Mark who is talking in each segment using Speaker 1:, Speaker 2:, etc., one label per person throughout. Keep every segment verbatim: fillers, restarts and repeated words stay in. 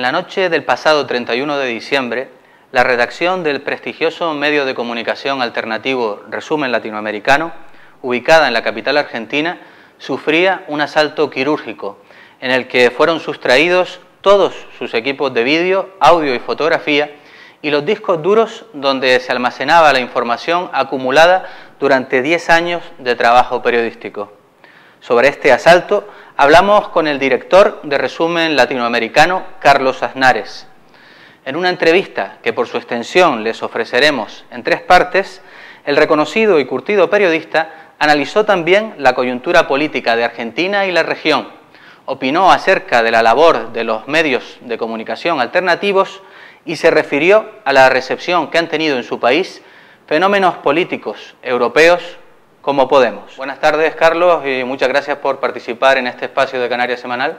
Speaker 1: la noche del pasado treinta y uno de diciembre, la redacción del prestigioso medio de comunicación alternativo Resumen Latinoamericano, ubicada en la capital argentina, sufría un asalto quirúrgico en el que fueron sustraídos todos sus equipos de vídeo, audio y fotografía y los discos duros donde se almacenaba la información acumulada durante diez años de trabajo periodístico. Sobre este asalto hablamos con el director de Resumen Latinoamericano, Carlos Aznares. En una entrevista que por su extensión les ofreceremos en tres partes, el reconocido y curtido periodista analizó también la coyuntura política de Argentina y la región, opinó acerca de la labor de los medios de comunicación alternativos y se refirió a la recepción que han tenido en su país fenómenos políticos europeos como Podemos. Buenas tardes, Carlos, y muchas gracias por participar en este espacio de Canarias Semanal.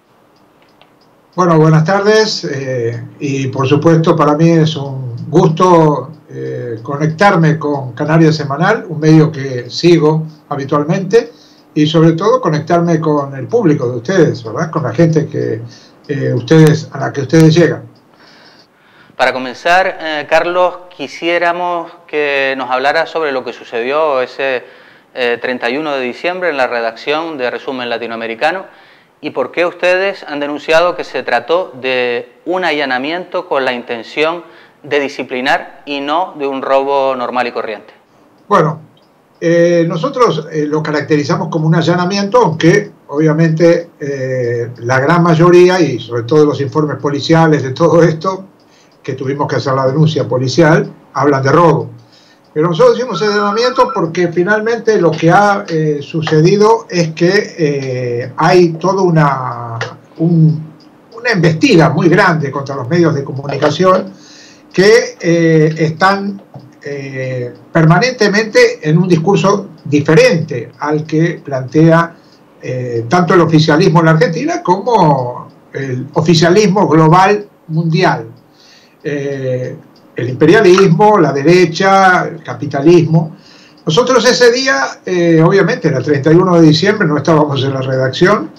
Speaker 2: Bueno, buenas tardes eh, y por supuesto para mí es un gusto eh, conectarme con Canarias Semanal, un medio que sigo habitualmente, y sobre todo conectarme con el público de ustedes, ¿verdad? Con la gente que eh, ustedes a la que ustedes llegan.
Speaker 1: Para comenzar, eh, Carlos, quisiéramos que nos hablara sobre lo que sucedió ese eh, treinta y uno de diciembre en la redacción de Resumen Latinoamericano y por qué ustedes han denunciado que se trató de un allanamiento con la intención de disciplinar y no de un robo normal y corriente.
Speaker 2: Bueno, eh, nosotros eh, lo caracterizamos como un allanamiento, aunque obviamente eh, la gran mayoría y sobre todo los informes policiales de todo esto, que tuvimos que hacer la denuncia policial, hablan de robo. Pero nosotros hicimos allanamiento porque finalmente lo que ha eh, sucedido es que eh, hay toda una, un, una embestida muy grande contra los medios de comunicación que eh, están eh, permanentemente en un discurso diferente al que plantea eh, tanto el oficialismo en la Argentina como el oficialismo global mundial. Eh, el imperialismo, la derecha, el capitalismo. Nosotros ese día, eh, obviamente era el treinta y uno de diciembre, no estábamos en la redacción,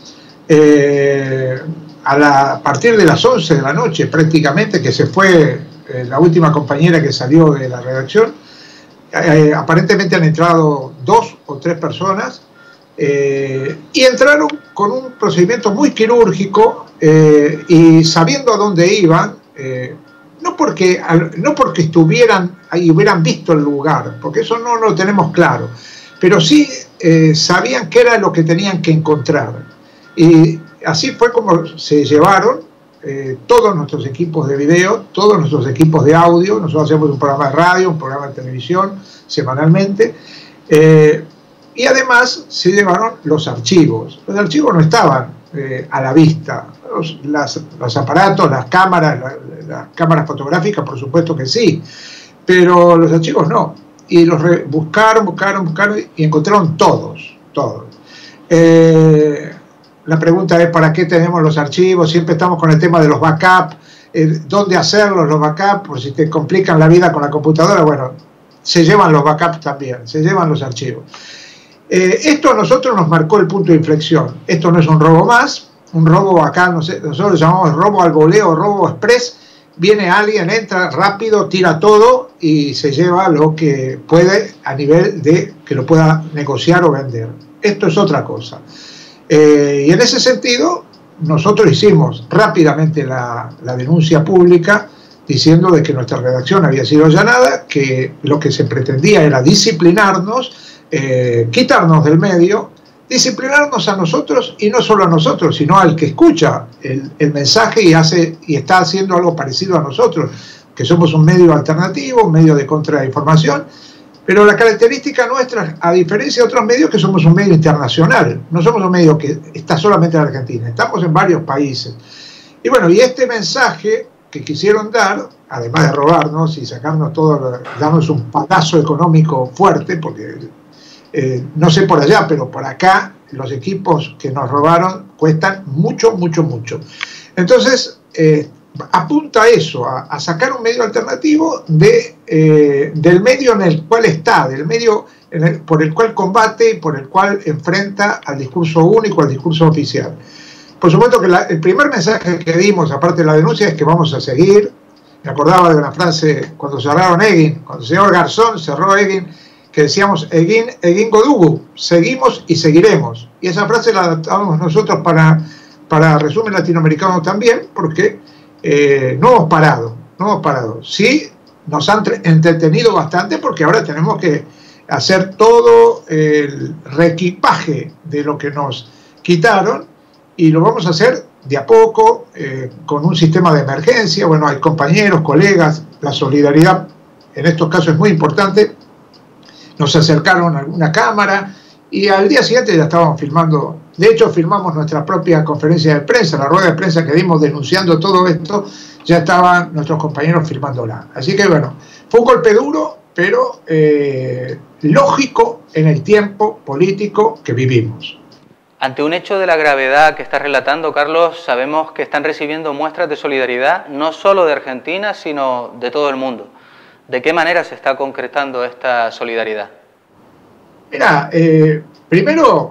Speaker 2: eh, a, la, a partir de las once de la noche prácticamente, que se fue eh, la última compañera que salió de la redacción, eh, aparentemente han entrado dos o tres personas, eh, y entraron con un procedimiento muy quirúrgico, eh, y sabiendo a dónde iban, eh, No porque, no porque estuvieran ahí, hubieran visto el lugar, porque eso no lo tenemos claro, pero sí eh, sabían qué era lo que tenían que encontrar. Y así fue como se llevaron eh, todos nuestros equipos de video, todos nuestros equipos de audio. Nosotros hacemos un programa de radio, un programa de televisión semanalmente, eh, y además se llevaron los archivos. Los archivos no estaban eh, a la vista. Los, las, los aparatos, las cámaras, la, las cámaras fotográficas, por supuesto que sí, pero los archivos no. Y los re, buscaron, buscaron, buscaron y encontraron todos, todos. Eh, la pregunta es, ¿para qué tenemos los archivos? Siempre estamos con el tema de los backups, eh, ¿dónde hacerlos los backups? Por si te complican la vida con la computadora, bueno, se llevan los backups también, se llevan los archivos. Eh, esto a nosotros nos marcó el punto de inflexión. Esto no es un robo más. Un robo acá, no sé, nosotros lo llamamos robo al voleo, robo express. Viene alguien, entra rápido, tira todo y se lleva lo que puede a nivel de que lo pueda negociar o vender. Esto es otra cosa. Eh, y en ese sentido, nosotros hicimos rápidamente la, la denuncia pública diciendo de que nuestra redacción había sido allanada, que lo que se pretendía era disciplinarnos, eh, quitarnos del medio, disciplinarnos a nosotros, y no solo a nosotros, sino al que escucha el, el mensaje y, hace, y está haciendo algo parecido a nosotros, que somos un medio alternativo, un medio de contrainformación, pero la característica nuestra, a diferencia de otros medios, que somos un medio internacional, no somos un medio que está solamente en Argentina, estamos en varios países. Y bueno, y este mensaje que quisieron dar, además de robarnos y sacarnos todo, darnos un palazo económico fuerte, porque Eh, no sé por allá, pero por acá los equipos que nos robaron cuestan mucho, mucho, mucho. Entonces, eh, apunta a eso, a, a sacar un medio alternativo de, eh, del medio en el cual está, del medio en el, por el cual combate y por el cual enfrenta al discurso único, al discurso oficial. Por supuesto que la, el primer mensaje que dimos, aparte de la denuncia, es que vamos a seguir. Me acordaba de una frase cuando cerraron Egin, cuando el señor Garzón cerró Egin, que decíamos Egin, Egin Godugu, seguimos y seguiremos. Y esa frase la adaptamos nosotros para, para Resumen Latinoamericano también, porque eh, no hemos parado, no hemos parado. Sí, nos han entretenido bastante porque ahora tenemos que hacer todo el reequipaje de lo que nos quitaron y lo vamos a hacer de a poco, eh, con un sistema de emergencia. Bueno, hay compañeros, colegas, la solidaridad en estos casos es muy importante. Nos acercaron a alguna cámara y al día siguiente ya estábamos filmando. De hecho, filmamos nuestra propia conferencia de prensa, la rueda de prensa que dimos denunciando todo esto, ya estaban nuestros compañeros filmándola. Así que bueno, fue un golpe duro, pero eh, lógico en el tiempo político que vivimos.
Speaker 1: Ante un hecho de la gravedad que estás relatando, Carlos, sabemos que están recibiendo muestras de solidaridad no solo de Argentina, sino de todo el mundo. ¿De qué manera se está concretando esta solidaridad?
Speaker 2: Mira, eh, primero,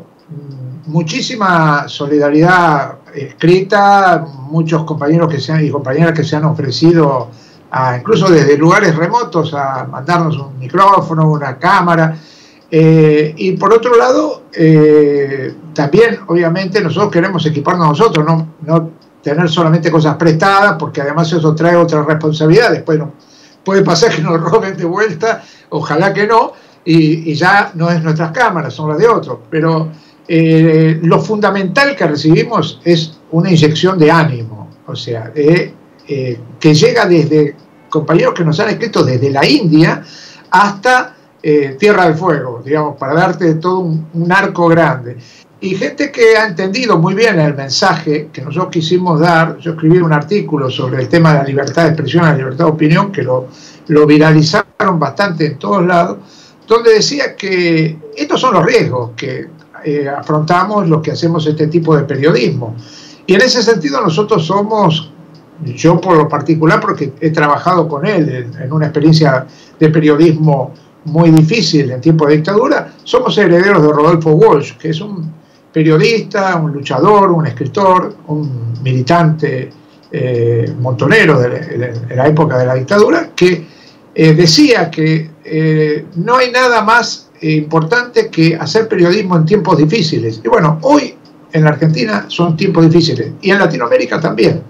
Speaker 2: muchísima solidaridad escrita, muchos compañeros que se han, y compañeras que se han ofrecido, a, incluso desde lugares remotos, a mandarnos un micrófono, una cámara. Eh, y por otro lado, eh, también obviamente nosotros queremos equiparnos nosotros, no, no tener solamente cosas prestadas, porque además eso trae otra responsabilidad. Después no, puede pasar que nos roben de vuelta, ojalá que no, y, y ya no es nuestras cámaras, son las de otros. Pero eh, lo fundamental que recibimos es una inyección de ánimo, o sea, eh, eh, que llega desde compañeros que nos han escrito desde la India hasta Eh, Tierra del Fuego, digamos, para darte todo un, un arco grande. Y gente que ha entendido muy bien el mensaje que nosotros quisimos dar. Yo escribí un artículo sobre el tema de la libertad de expresión, la libertad de opinión, que lo, lo viralizaron bastante en todos lados, donde decía que estos son los riesgos que eh, afrontamos los que hacemos este tipo de periodismo. Y en ese sentido nosotros somos, yo por lo particular, porque he trabajado con él en, en una experiencia de periodismo muy difícil en tiempo de dictadura, somos herederos de Rodolfo Walsh, que es un periodista, un luchador, un escritor, un militante eh, montonero de, de, de la época de la dictadura, que eh, decía que eh, no hay nada más eh, importante que hacer periodismo en tiempos difíciles. Y bueno, hoy en la Argentina son tiempos difíciles, y en Latinoamérica también.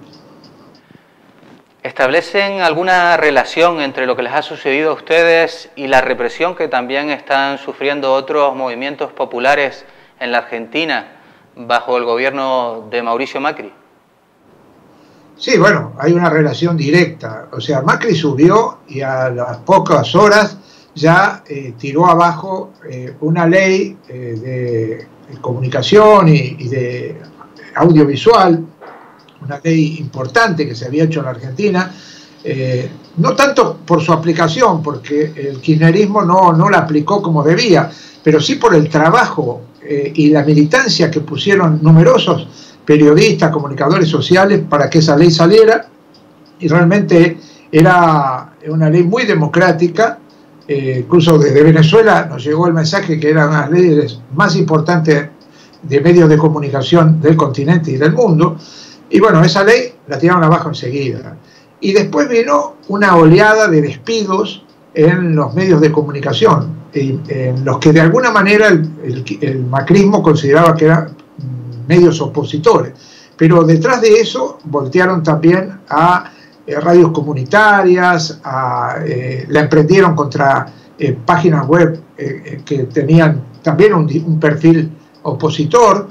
Speaker 1: ¿Establecen alguna relación entre lo que les ha sucedido a ustedes y la represión que también están sufriendo otros movimientos populares en la Argentina bajo el gobierno de Mauricio Macri?
Speaker 2: Sí, bueno, hay una relación directa. O sea, Macri subió y a las pocas horas ya eh, tiró abajo eh, una ley eh, de, de comunicación y, y de audiovisual, una ley importante que se había hecho en la Argentina, eh, no tanto por su aplicación, porque el kirchnerismo no, no la aplicó como debía, pero sí por el trabajo eh, y la militancia que pusieron numerosos periodistas, comunicadores sociales para que esa ley saliera, y realmente era una ley muy democrática. Eh, incluso desde Venezuela nos llegó el mensaje que eran las leyes más importantes de medios de comunicación del continente y del mundo. Y bueno, esa ley la tiraron abajo enseguida. Y después vino una oleada de despidos en los medios de comunicación, en, en los que de alguna manera el, el, el macrismo consideraba que eran medios opositores. Pero detrás de eso voltearon también a eh, radios comunitarias, a, eh, la emprendieron contra eh, páginas web eh, que tenían también un, un perfil opositor,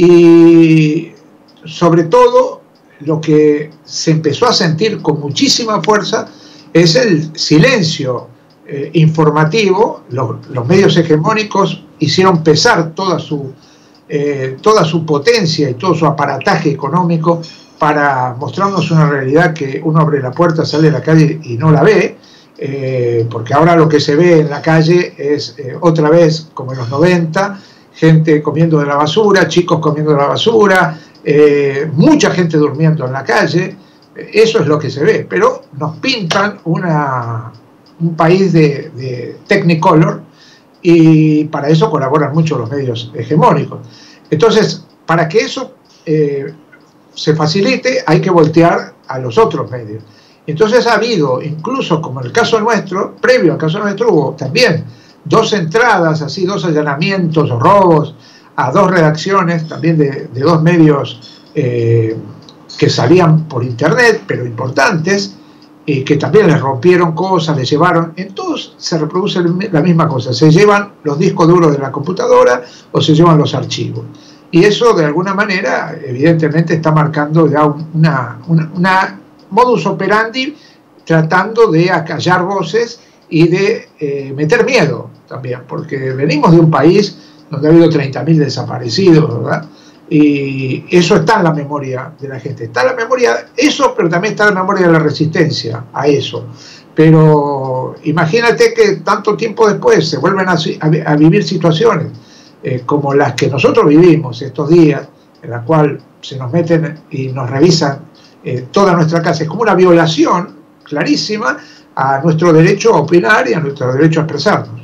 Speaker 2: y sobre todo, lo que se empezó a sentir con muchísima fuerza es el silencio eh, informativo. Los, los medios hegemónicos hicieron pesar toda su, eh, toda su potencia y todo su aparataje económico para mostrarnos una realidad que uno abre la puerta, sale a la calle y no la ve, eh, porque ahora lo que se ve en la calle es eh, otra vez como en los noventa, gente comiendo de la basura, chicos comiendo de la basura, Eh, mucha gente durmiendo en la calle. Eso es lo que se ve, pero nos pintan una, un país de, de Technicolor, y para eso colaboran mucho los medios hegemónicos. Entonces, para que eso eh, se facilite, hay que voltear a los otros medios. Entonces ha habido, incluso como en el caso nuestro, previo al caso nuestro, hubo también dos entradas, así dos allanamientos o robos a dos redacciones, también de, de dos medios eh, que salían por internet, pero importantes, y que también les rompieron cosas, les llevaron, en todos se reproduce la misma cosa, se llevan los discos duros de la computadora o se llevan los archivos. Y eso de alguna manera evidentemente está marcando ya una, una, una modus operandi tratando de acallar voces y de eh, meter miedo también, porque venimos de un país donde ha habido treinta mil desaparecidos, ¿verdad? Y eso está en la memoria de la gente. Está en la memoria eso, pero también está en la memoria de la resistencia a eso. Pero imagínate que tanto tiempo después se vuelven a, a, a vivir situaciones eh, como las que nosotros vivimos estos días, en la cual se nos meten y nos revisan eh, toda nuestra casa. Es como una violación clarísima a nuestro derecho a opinar y a nuestro derecho a expresarnos.